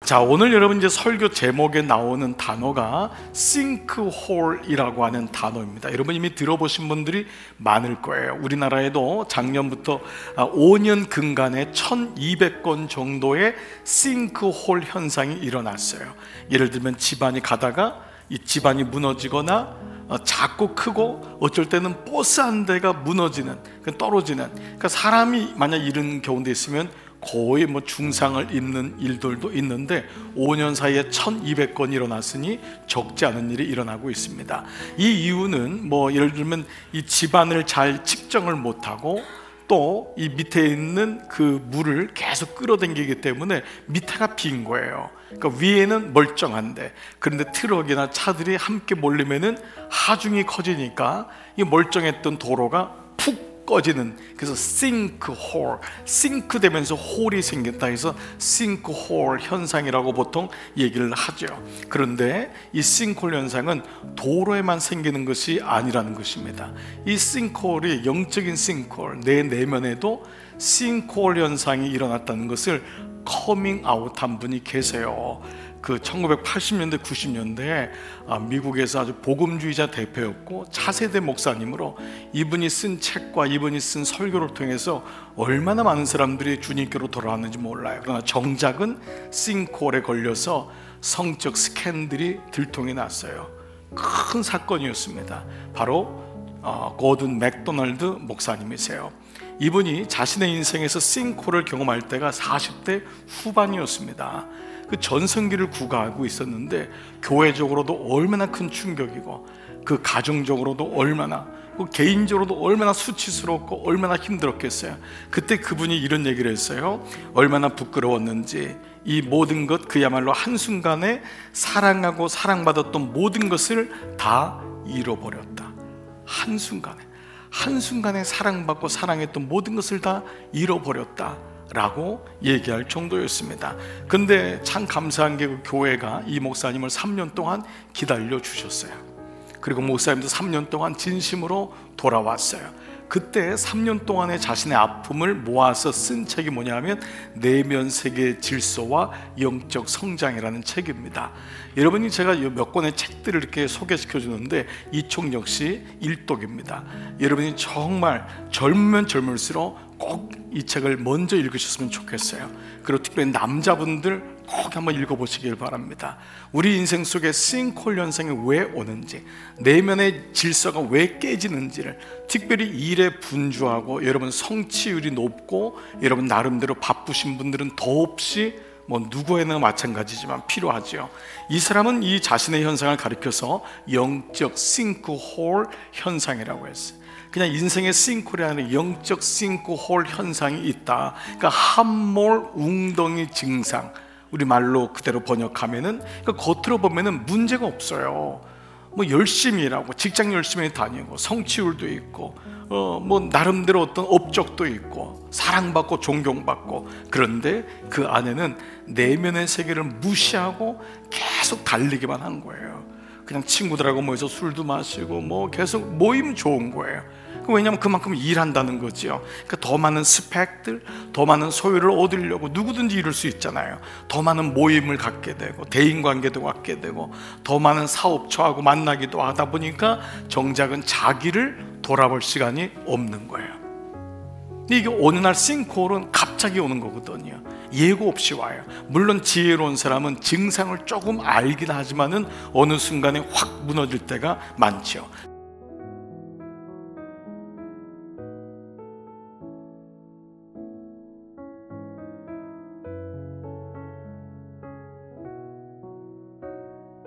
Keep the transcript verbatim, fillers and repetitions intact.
자, 오늘 여러분 이제 설교 제목에 나오는 단어가 싱크홀이라고 하는 단어입니다. 여러분 이미 들어보신 분들이 많을 거예요. 우리나라에도 작년부터 오 년근간에 천이백 건 정도의 싱크홀 현상이 일어났어요. 예를 들면 집안이 가다가 이 집안이 무너지거나 작고 크고 어쩔 때는 버스 한 대가 무너지는, 떨어지는, 그러니까 사람이 만약 이런 가운데 있으면 거의 뭐 중상을 입는 일들도 있는데 오 년 사이에 천이백 건이 일어났으니 적지 않은 일이 일어나고 있습니다. 이 이유는 뭐 예를 들면 이 집안을 잘 측정을 못하고 또 이 밑에 있는 그 물을 계속 끌어당기기 때문에 밑에가 빈 거예요. 그러니까 위에는 멀쩡한데, 그런데 트럭이나 차들이 함께 몰리면은 하중이 커지니까 이 멀쩡했던 도로가 푹 꺼지는, 그래서 싱크홀, 싱크 되면서 홀이 생겼다 해서 싱크홀 현상이라고 보통 얘기를 하죠. 그런데 이 싱크홀 현상은 도로에만 생기는 것이 아니라는 것입니다. 이 싱크홀이 영적인 싱크홀, 내 내면에도 싱크홀 현상이 일어났다는 것을 커밍아웃 한 분이 계세요. 그 천구백팔십 년대 구십 년대에 미국에서 아주 복음주의자 대표였고 차세대 목사님으로, 이분이 쓴 책과 이분이 쓴 설교를 통해서 얼마나 많은 사람들이 주님께로 돌아왔는지 몰라요. 그러나 정작은 싱크홀에 걸려서 성적 스캔들이 들통이 났어요. 큰 사건이었습니다. 바로 어, 고든 맥도날드 목사님이세요. 이분이 자신의 인생에서 싱크홀을 경험할 때가 사십 대 후반이었습니다. 그 전성기를 구가하고 있었는데 교회적으로도 얼마나 큰 충격이고, 그 가정적으로도 얼마나, 그 개인적으로도 얼마나 수치스럽고 얼마나 힘들었겠어요. 그때 그분이 이런 얘기를 했어요. 얼마나 부끄러웠는지 이 모든 것, 그야말로 한순간에 사랑하고 사랑받았던 모든 것을 다 잃어버렸다. 한순간에 한순간에 사랑받고 사랑했던 모든 것을 다 잃어버렸다 라고 얘기할 정도였습니다. 근데 참 감사한 게 그 교회가 이 목사님을 삼 년 동안 기다려 주셨어요. 그리고 목사님도 삼 년 동안 진심으로 돌아왔어요. 그때 삼 년 동안의 자신의 아픔을 모아서 쓴 책이 뭐냐면 내면 세계의 질서와 영적 성장이라는 책입니다. 여러분이 제가 몇 권의 책들을 이렇게 소개시켜 주는데 이 총 역시 일독입니다. 여러분이 정말 젊으면 젊을수록 꼭 이 책을 먼저 읽으셨으면 좋겠어요. 그리고 특별히 남자분들 꼭 한번 읽어보시길 바랍니다. 우리 인생 속에 싱크홀 현상이 왜 오는지, 내면의 질서가 왜 깨지는지를, 특별히 일에 분주하고 여러분 성취율이 높고 여러분 나름대로 바쁘신 분들은 더없이 뭐 누구에나 마찬가지지만 필요하죠. 이 사람은 이 자신의 현상을 가리켜서 영적 싱크홀 현상이라고 했어요. 그냥 인생의 싱크홀이 아니라 영적 싱크홀 현상이 있다. 그러니까 함몰 웅덩이 증상, 우리 말로 그대로 번역하면은, 그러니까 겉으로 보면은 문제가 없어요. 뭐 열심히 일하고 직장 열심히 다니고 성취율도 있고 어 뭐 나름대로 어떤 업적도 있고 사랑받고 존경받고, 그런데 그 안에는 내면의 세계를 무시하고 계속 달리기만 한 거예요. 그냥 친구들하고 모여서 술도 마시고 뭐 계속 모임 좋은 거예요. 왜냐하면 그만큼 일한다는 거죠. 그러니까 더 많은 스펙들, 더 많은 소유를 얻으려고 누구든지 이룰 수 있잖아요. 더 많은 모임을 갖게 되고 대인관계도 갖게 되고 더 많은 사업처하고 만나기도 하다 보니까 정작은 자기를 돌아볼 시간이 없는 거예요. 근데 이게 어느 날 싱크홀은 갑자기 오는 거거든요. 예고 없이 와요. 물론 지혜로운 사람은 증상을 조금 알긴 하지만은 어느 순간에 확 무너질 때가 많죠.